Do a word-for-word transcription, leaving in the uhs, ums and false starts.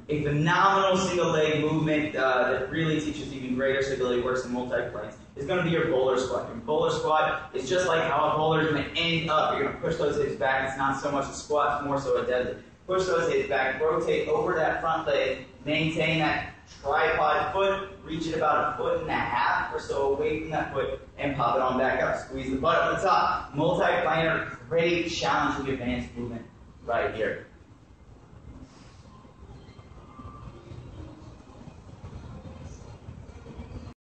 A phenomenal single leg movement uh, that really teaches even greater stability, works in multi-planes, is going to be your bowler squat. Your bowler squat is just like how a bowler is going to end up. You're going to push those hips back. It's not so much a squat, it's more so a deadlift. Push those hips back, rotate over that front leg, maintain that tripod foot, reach it about a foot and a half or so away from that foot, and pop it on back up. Squeeze the butt up the top. Multi-planar, great challenging advanced movement right here.